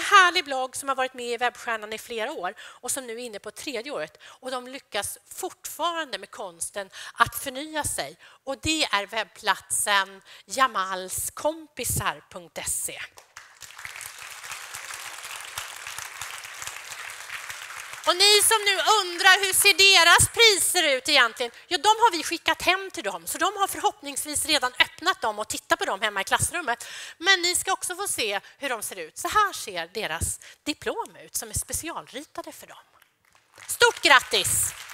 härlig blogg som har varit med i Webbstjärnan i flera år och som nu är inne på 3:e året. Och de lyckas fortfarande med konsten att förnya sig. Och det är webbplatsen jamalskompisar.se. Och ni som nu undrar hur ser deras priser ut egentligen? Ja, de har vi skickat hem till dem. Så de har förhoppningsvis redan öppnat dem och tittat på dem hemma i klassrummet. Men ni ska också få se hur de ser ut. Så här ser deras diplom ut som är specialritade för dem. Stort grattis!